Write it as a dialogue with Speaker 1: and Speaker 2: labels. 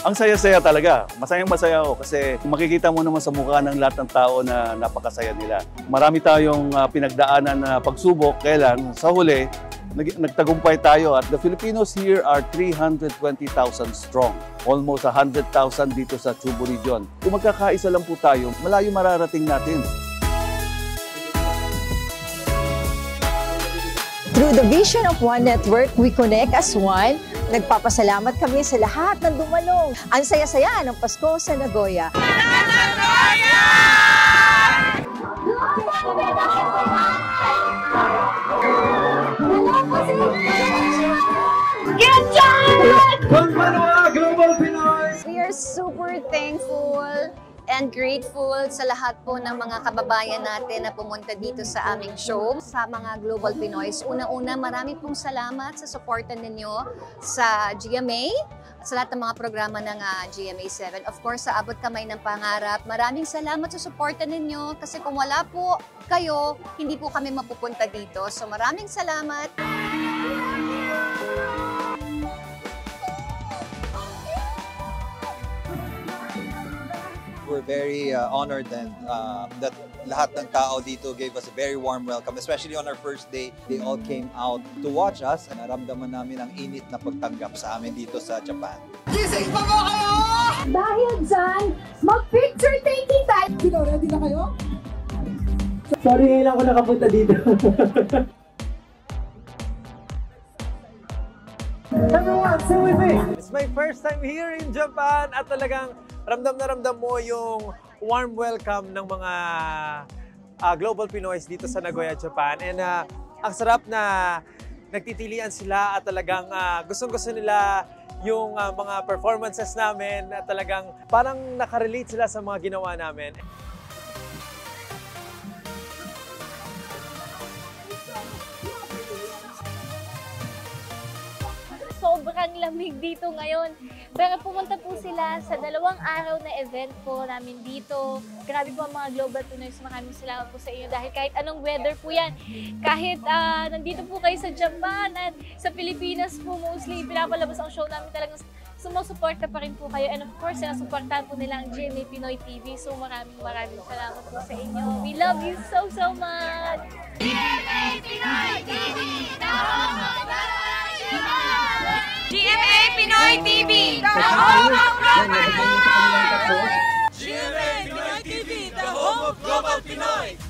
Speaker 1: Ang saya-saya talaga. Masayang-masaya ako kasi makikita mo naman sa mukha ng lahat ng tao na napakasaya nila. Marami tayong pinagdaanan na pagsubok, kaya lang sa huli, nagtagumpay tayo at the Filipinos here are 320,000 strong. Almost 100,000 dito sa Chubo Region. Kung magkakaisa lang po tayo, malayo mararating natin.
Speaker 2: Through the vision of One Network, we connect as one. Nagpapasalamat kami sa lahat ng dumalong. Ang saya-saya ng Pasko sa Nagoya.
Speaker 3: We are super thankful and grateful sa lahat po ng mga kababayan natin na pumunta dito sa aming show. Sa mga Global Pinoys, unang-una marami pong salamat sa suporta ninyo sa GMA, sa lahat ng mga programa ng GMA7. Of course, sa Abot Kamay ng Pangarap, maraming salamat sa suporta ninyo kasi kung wala po kayo, hindi po kami mapupunta dito. So maraming salamat.
Speaker 4: We're very honored and that lahat ng tao dito gave us a very warm welcome, especially on our first day. They all came out to watch us and naramdaman namin ang init na pagtanggap sa amin dito sa Japan.
Speaker 5: Gising pa ba kayo?
Speaker 6: Dahil dyan, mag-picture taking tayo!
Speaker 5: Sino, ready na kayo?
Speaker 7: Sorry, ngayon lang ako nakapunta dito.
Speaker 5: Everyone, stay with me!
Speaker 7: It's my first time here in Japan at talagang ramdam na ramdam mo yung warm welcome ng mga Global Pinoys dito sa Nagoya, Japan. And ang sarap na nagtitilian sila at talagang gustong-gusto nila yung mga performances namin at talagang parang nakarelate sila sa mga ginawa namin.
Speaker 8: Sobrang lamig dito ngayon. Pero pumunta po sila sa 2 araw na event po namin dito. Grabe po ang mga Global Pinoys. Maraming salamat po sa inyo dahil kahit anong weather po yan. Kahit nandito po kayo sa Japan at sa Pilipinas po mostly pinapalabas ang show namin, talagang sumusuporta pa rin po kayo. And of course, nasuportahan po nila ang GMA Pinoy TV. So maraming salamat po sa inyo. We love you so much!
Speaker 9: GMA Pinoy TV! GMA Pinoy TV! The home of Global Pinoy!
Speaker 5: GMA Pinoy TV! The home of Global Pinoy!